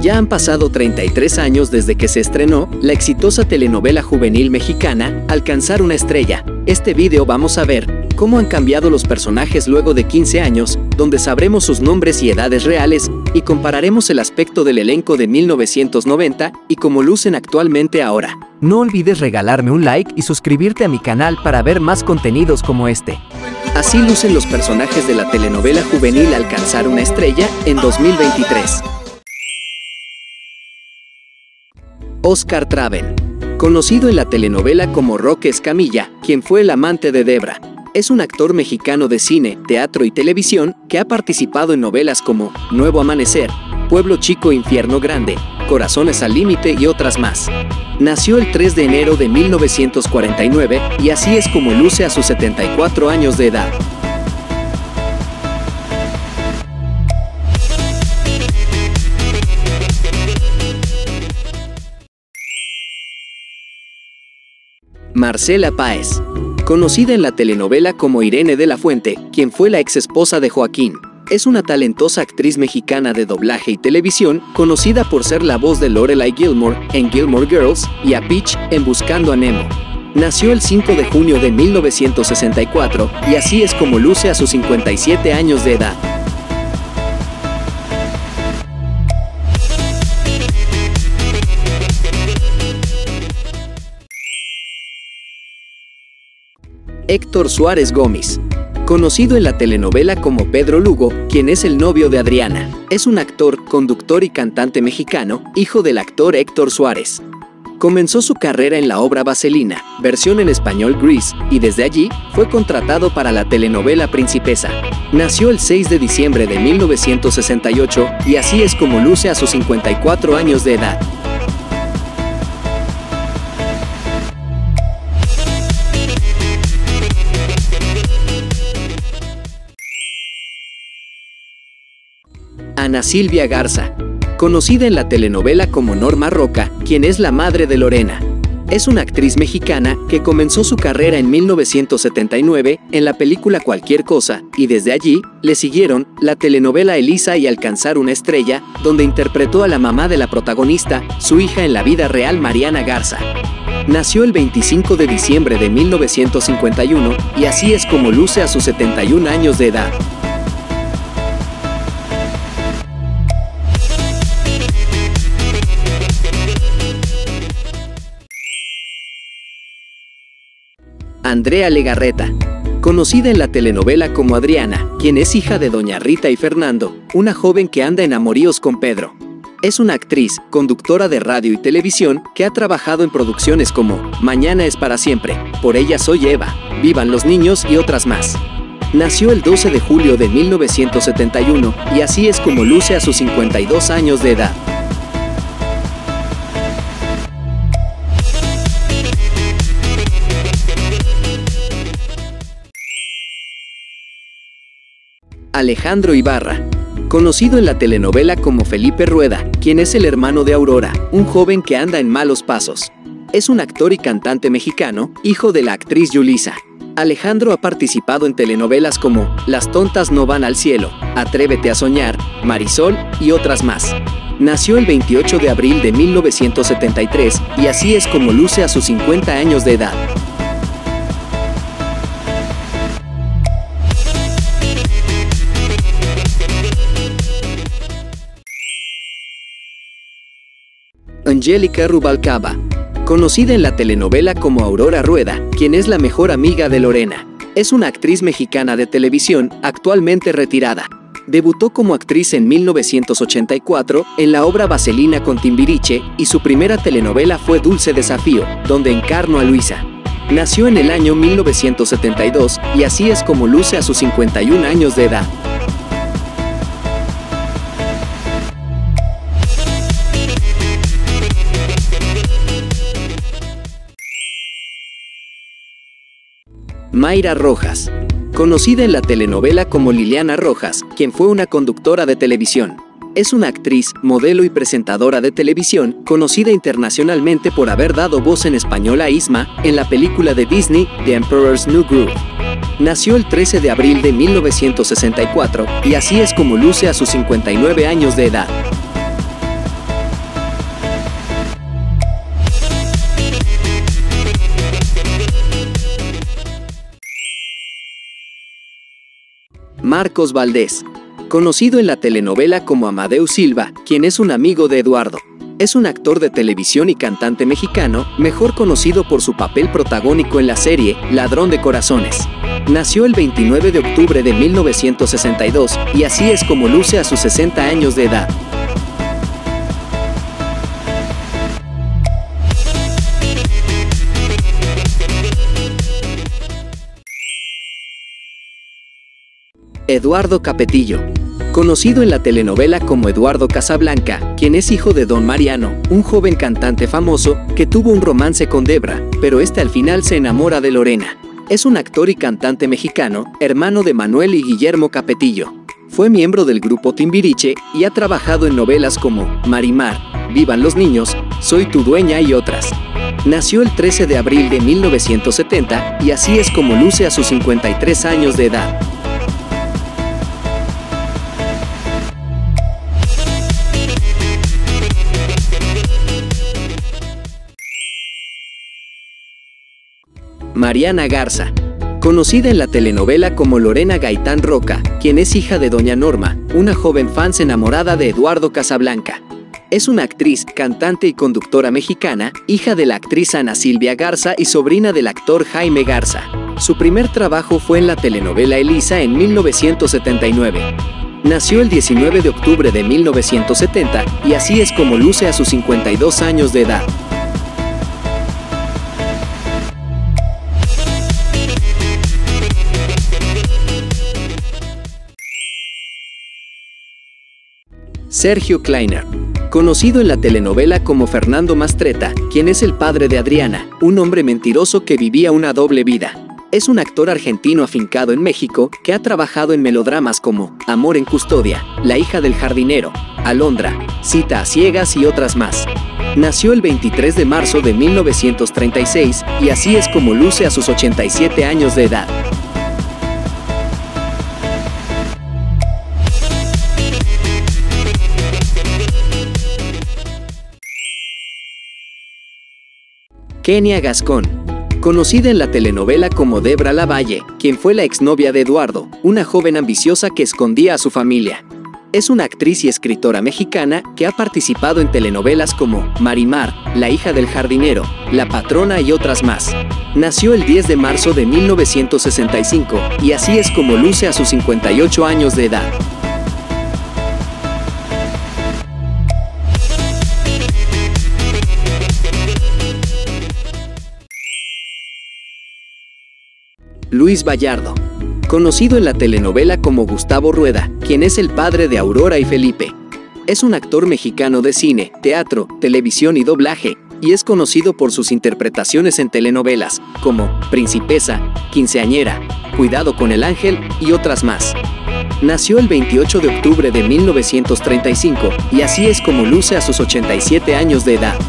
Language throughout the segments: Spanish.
Ya han pasado 33 años desde que se estrenó la exitosa telenovela juvenil mexicana Alcanzar una estrella. Este video vamos a ver cómo han cambiado los personajes luego de 15 años, donde sabremos sus nombres y edades reales, y compararemos el aspecto del elenco de 1990 y cómo lucen actualmente ahora. No olvides regalarme un like y suscribirte a mi canal para ver más contenidos como este. Así lucen los personajes de la telenovela juvenil Alcanzar una estrella en 2023. Oscar Traven, conocido en la telenovela como Roque Escamilla, quien fue el amante de Debra. Es un actor mexicano de cine, teatro y televisión que ha participado en novelas como Nuevo Amanecer, Pueblo Chico, Infierno Grande, Corazones al Límite y otras más. Nació el 3 de enero de 1949 y así es como luce a sus 74 años de edad. Marcela Páez, conocida en la telenovela como Irene de la Fuente, quien fue la ex esposa de Joaquín. Es una talentosa actriz mexicana de doblaje y televisión, conocida por ser la voz de Lorelai Gilmore en Gilmore Girls y a Peach en Buscando a Nemo. Nació el 5 de junio de 1964 y así es como luce a sus 57 años de edad. Héctor Suárez Gómez, conocido en la telenovela como Pedro Lugo, quien es el novio de Adriana. Es un actor, conductor y cantante mexicano, hijo del actor Héctor Suárez. Comenzó su carrera en la obra Vaselina, versión en español Grease, y desde allí fue contratado para la telenovela Principesa. Nació el 6 de diciembre de 1968 y así es como luce a sus 54 años de edad. Ana Silvia Garza, conocida en la telenovela como Norma Roca, quien es la madre de Lorena. Es una actriz mexicana que comenzó su carrera en 1979 en la película Cualquier Cosa, y desde allí le siguieron la telenovela Elisa y Alcanzar una estrella, donde interpretó a la mamá de la protagonista, su hija en la vida real Mariana Garza. Nació el 25 de diciembre de 1951 y así es como luce a sus 71 años de edad. Andrea Legarreta, conocida en la telenovela como Adriana, quien es hija de Doña Rita y Fernando, una joven que anda en amoríos con Pedro. Es una actriz, conductora de radio y televisión que ha trabajado en producciones como Mañana es para siempre, Por ella soy Eva, Vivan los niños y otras más. Nació el 12 de julio de 1971 y así es como luce a sus 52 años de edad. Alejandro Ibarra, conocido en la telenovela como Felipe Rueda, quien es el hermano de Aurora, un joven que anda en malos pasos. Es un actor y cantante mexicano, hijo de la actriz Yulisa. Alejandro ha participado en telenovelas como Las tontas no van al cielo, Atrévete a soñar, Marisol y otras más. Nació el 28 de abril de 1973 y así es como luce a sus 50 años de edad. Angélica Rubalcaba, conocida en la telenovela como Aurora Rueda, quien es la mejor amiga de Lorena. Es una actriz mexicana de televisión, actualmente retirada. Debutó como actriz en 1984 en la obra Vaselina con Timbiriche y su primera telenovela fue Dulce Desafío, donde encarnó a Luisa. Nació en el año 1972 y así es como luce a sus 51 años de edad. Mayra Rojas, conocida en la telenovela como Liliana Rojas, quien fue una conductora de televisión. Es una actriz, modelo y presentadora de televisión, conocida internacionalmente por haber dado voz en español a Isma en la película de Disney, The Emperor's New Groove. Nació el 13 de abril de 1964 y así es como luce a sus 59 años de edad. Marcos Valdés. Conocido en la telenovela como Amadeu Silva, quien es un amigo de Eduardo. Es un actor de televisión y cantante mexicano, mejor conocido por su papel protagónico en la serie Ladrón de Corazones. Nació el 29 de octubre de 1962, y así es como luce a sus 60 años de edad. Eduardo Capetillo. Conocido en la telenovela como Eduardo Casablanca, quien es hijo de Don Mariano, un joven cantante famoso que tuvo un romance con Debra, pero este al final se enamora de Lorena. Es un actor y cantante mexicano, hermano de Manuel y Guillermo Capetillo. Fue miembro del grupo Timbiriche y ha trabajado en novelas como Marimar, Vivan los niños, Soy tu dueña y otras. Nació el 13 de abril de 1970 y así es como luce a sus 53 años de edad. Mariana Garza. Conocida en la telenovela como Lorena Gaitán Roca, quien es hija de Doña Norma, una joven fans enamorada de Eduardo Casablanca. Es una actriz, cantante y conductora mexicana, hija de la actriz Ana Silvia Garza y sobrina del actor Jaime Garza. Su primer trabajo fue en la telenovela Elisa en 1979. Nació el 19 de octubre de 1970 y así es como luce a sus 52 años de edad. Sergio Kleiner. Conocido en la telenovela como Fernando Mastretta, quien es el padre de Adriana, un hombre mentiroso que vivía una doble vida. Es un actor argentino afincado en México que ha trabajado en melodramas como Amor en Custodia, La hija del jardinero, Alondra, Cita a ciegas y otras más. Nació el 23 de marzo de 1936 y así es como luce a sus 87 años de edad. Kenia Gascón. Conocida en la telenovela como Debra Lavalle, quien fue la exnovia de Eduardo, una joven ambiciosa que escondía a su familia. Es una actriz y escritora mexicana que ha participado en telenovelas como Marimar, La hija del jardinero, La patrona y otras más. Nació el 10 de marzo de 1965 y así es como luce a sus 58 años de edad. Luis Vallardo. Conocido en la telenovela como Gustavo Rueda, quien es el padre de Aurora y Felipe. Es un actor mexicano de cine, teatro, televisión y doblaje, y es conocido por sus interpretaciones en telenovelas, como Principesa, Quinceañera, Cuidado con el ángel y otras más. Nació el 28 de octubre de 1935, y así es como luce a sus 87 años de edad.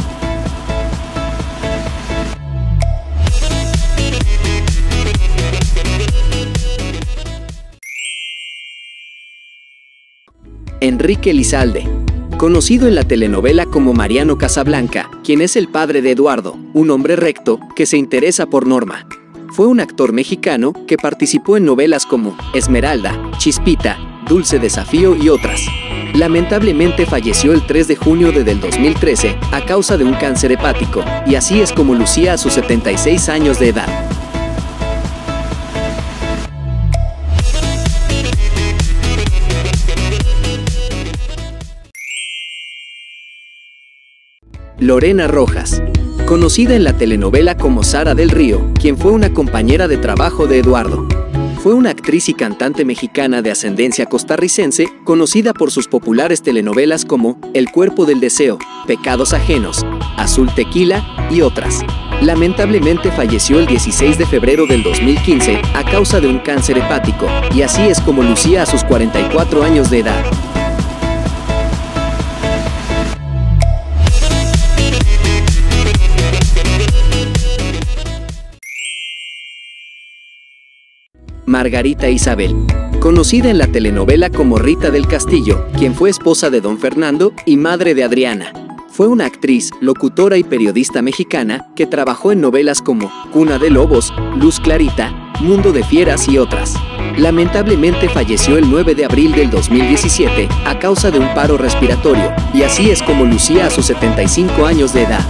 Enrique Lizalde. Conocido en la telenovela como Mariano Casablanca, quien es el padre de Eduardo, un hombre recto que se interesa por Norma. Fue un actor mexicano que participó en novelas como Esmeralda, Chispita, Dulce Desafío y otras. Lamentablemente falleció el 3 de junio del 2013 a causa de un cáncer hepático, y así es como lucía a sus 76 años de edad. Lorena Rojas. Conocida en la telenovela como Sara del Río, quien fue una compañera de trabajo de Eduardo. Fue una actriz y cantante mexicana de ascendencia costarricense, conocida por sus populares telenovelas como El cuerpo del deseo, Pecados ajenos, Azul tequila y otras. Lamentablemente falleció el 16 de febrero del 2015 a causa de un cáncer hepático, y así es como lucía a sus 44 años de edad. Margarita Isabel. Conocida en la telenovela como Rita del Castillo, quien fue esposa de Don Fernando y madre de Adriana. Fue una actriz, locutora y periodista mexicana que trabajó en novelas como Cuna de Lobos, Luz Clarita, Mundo de Fieras y otras. Lamentablemente falleció el 9 de abril del 2017 a causa de un paro respiratorio, y así es como lucía a sus 75 años de edad.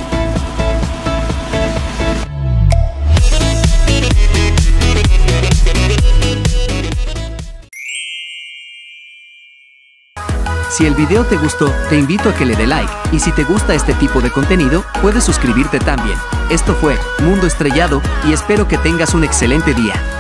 Si el video te gustó, te invito a que le dé like, y si te gusta este tipo de contenido, puedes suscribirte también. Esto fue Mundo Estrellado, y espero que tengas un excelente día.